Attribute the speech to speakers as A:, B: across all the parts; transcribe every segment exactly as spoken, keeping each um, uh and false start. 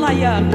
A: аяқ.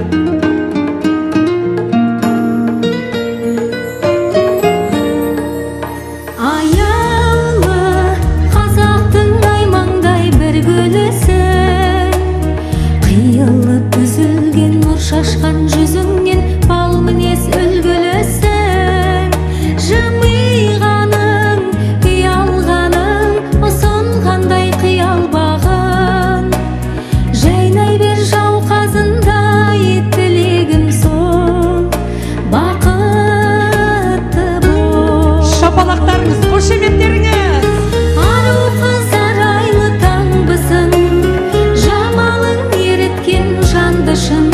B: Шашқан жүзіңнен бал мінез үлгілісің, жымиғаның, ұялғаның, ұсынғандай қиял бағын. Жайнай бер жауқазындай тілегім сол, бақытты бол.
A: Шапалақтарыңыз, қошеметтеріңіз.
B: Ару қыз арайлы таңбысың, жамалың ереткен жандышың.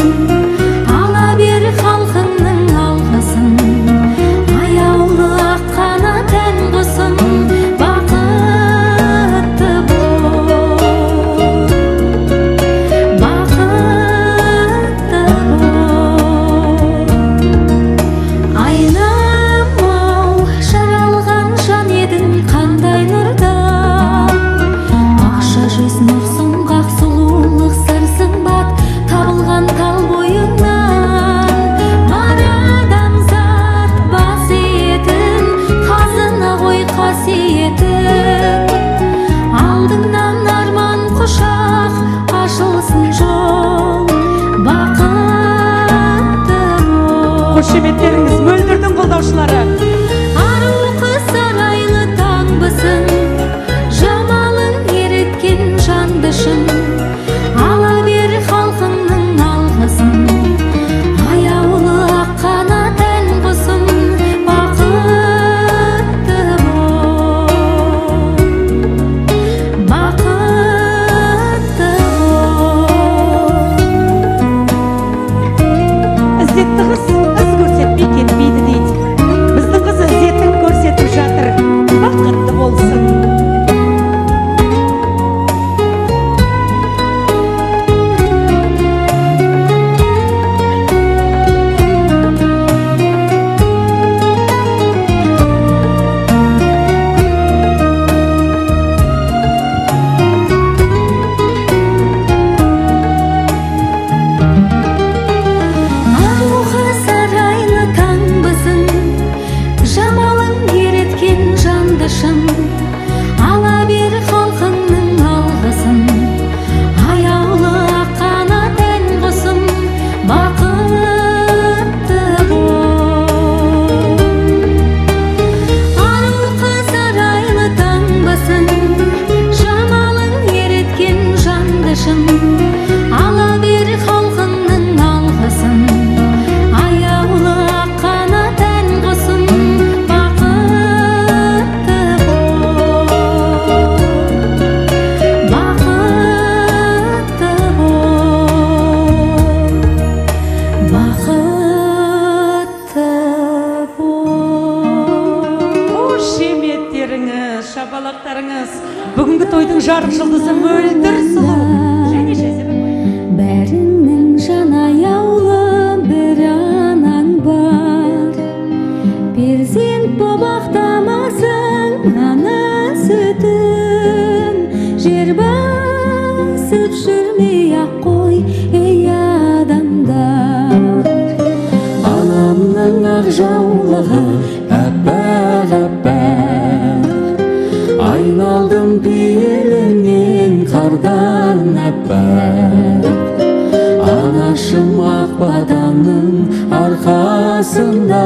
A: Қошеметтеріңіз, мөлдірдің қолдаушылары.
B: Ару қыз арайлы таңбысың, жамалың ереткен жандышың. Ала бер халқыңның алғысын, аяулы ақ қанат ән құсым, бақытты бол, бақытты бол.
A: Ізетті қыз көрсетпей кетпейді дейді. Біздің қыз ізетін көрсетіп жатыр. Бақытты болсын.
B: Ала бер халқыңның алғысын, аяулы ақ қанат ән құсым, бақытты бол. Ару қыз арайлы таңбысың, жамалың ереткен жандышың. Ала бер халқыңның алғысын, аяулы ақ қанат ән құсым,
A: шапалақтарыңыз. Бүгінгі тойдың жарық жұлдызы мөлдір сұлу.
B: Бәріңнің жан аяулы бір анаң бар, перзент боп ақтамасың ана сүтін. Жер басып жүрмей ақ қой ей адамдар.
C: Анамның ақ жаулығы әппақ әппақ, айналдым пейілінен қардан әппақ. Анашым ақ батаның арқасында,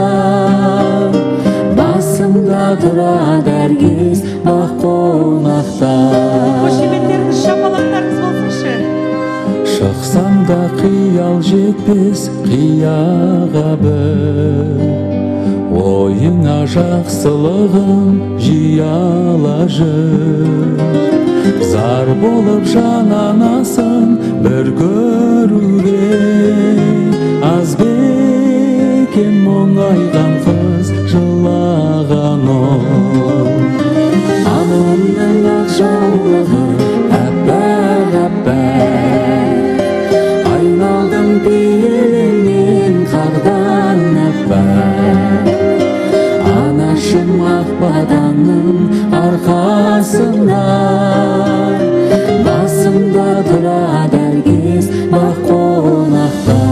C: басымда тұрады әркез бақ қонақта.
A: Қошеметтеріңіз, шапалақтарыңыз болсыншы.
C: Шықсам да қиял жетпес қияға бір, ойыңа жақсылығым жияла жүр. Зар болып жананасың бір көруге, аз бекен мұңайған қыз жылаған ол. Анамның ақ жаулығы әппақ әппақ, айналдым пейілінен қардан әппақ. Анашым ақ батаның арқасында, басымда тұрады әркез бақ қонақта.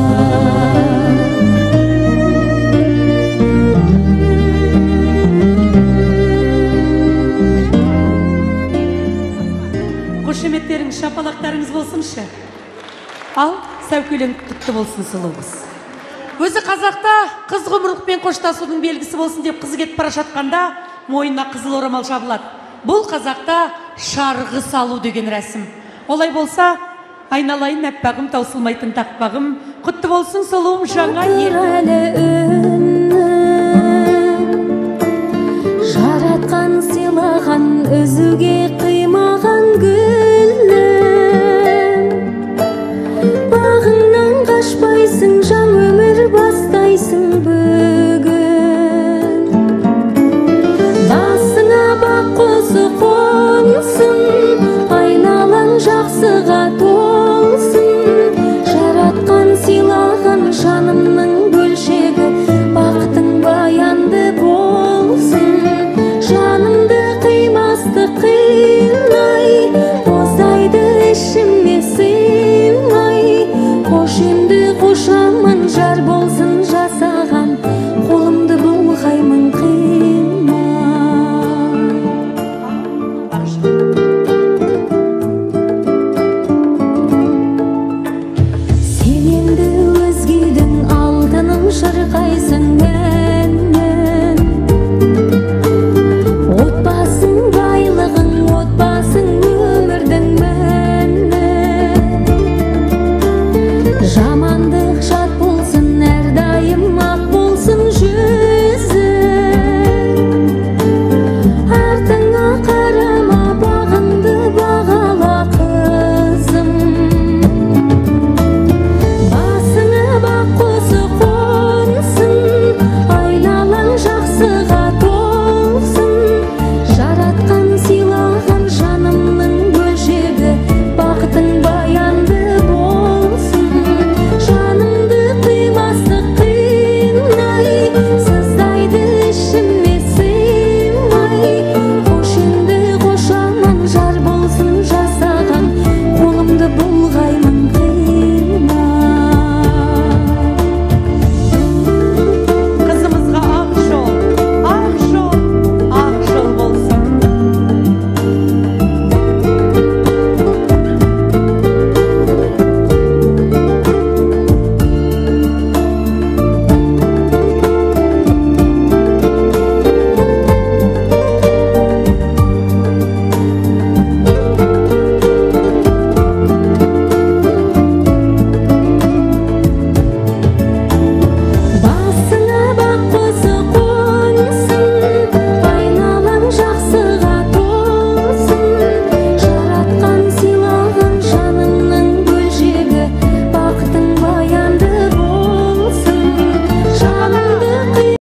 A: келіңізші. Ал, сәукелең құтты болсын сұлу қыз. Өзі қазақта қыз ғұмырлықпен қоштасудың белгісі болсын деп қызы кетіп бара жатқанда мойнына қызыл орамал жабылады. Бұл қазақта шарғы салу деген рәсім. Олай болса, айналайын әппағым, таусылмайтын тақпағым, құтты болсын сұлуым жаңа ел.
B: Жаратқан сыйлаған өзуге қимаған гүлім, бағыңнан қашпайсың, жаңа өмір бастайсың бүгін. Басыңа бақ қозы қонсын, айналаң жақсыға толсын. Жаратқан сыйлаған жанымның бөлшегі, бақытың баянды болсын. Жанымды қимасты қимай, бозайды ішіме сыймай. Қош енді қошамын, жар болсын жасаған, қолымды бұлғаймын қимай. Сен енді өзгедің алтыным шырқайсың мәнмен. Отбасың байлығың, отбасың өмірдің мәні. Жамандық